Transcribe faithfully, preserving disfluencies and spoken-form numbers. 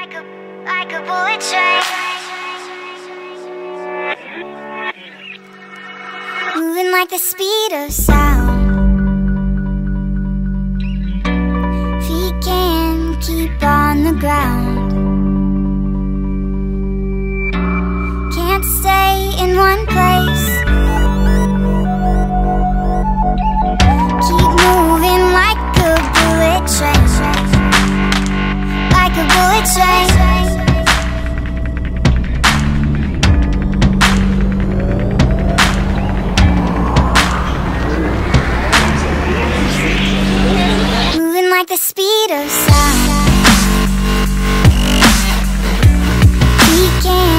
Like a, like a bullet train, moving like the speed of sound. Feet can't keep on the ground. Can't stay in one place. Keep moving like a bullet train, like a bullet train. Moving like the speed of sound. We can't